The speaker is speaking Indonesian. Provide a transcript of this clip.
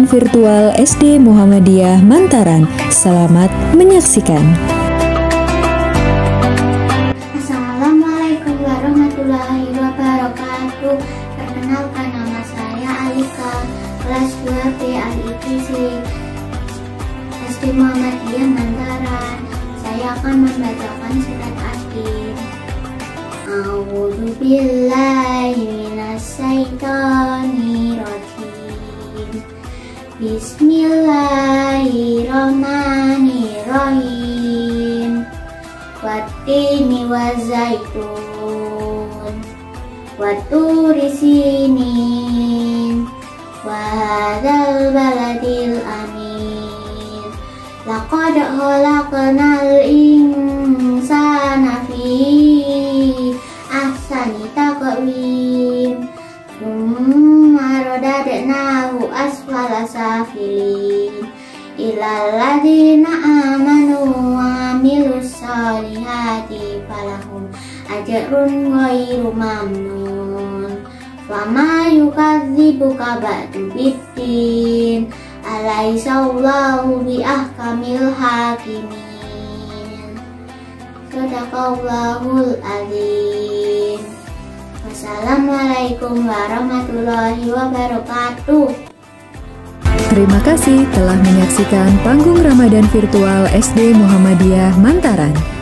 Ramadan Virtual SD Muhammadiyah Mantaran. Selamat menyaksikan. Assalamualaikum warahmatullahi wabarakatuh. Perkenalkan, nama saya Alika, kelas 2 B IPC SD Muhammadiyah Mantaran. Saya akan membacakan surat At-Tin. A'udzu billahi minasyaitonir rajim. Bismillahirrahmanirrahim. Wattini wazaitun, watturi sinin, wa hadzal baladil amin. Laqad khalaqnal insana fi ahsani taqwim. Tsumma radadnahu asfala safilin. Illal ladzina amanu wa amilus solihati falahum ajrun ghairu mamnun. Fama yukadzibuka ba'du biddin. Alaihissallahu bi ahkamil hakimin. Shadaqallahul azim. Wassalamualaikum warahmatullahi wabarakatuh. Terima kasih telah menyaksikan panggung Ramadan Virtual SD Muhammadiyah Mantaran.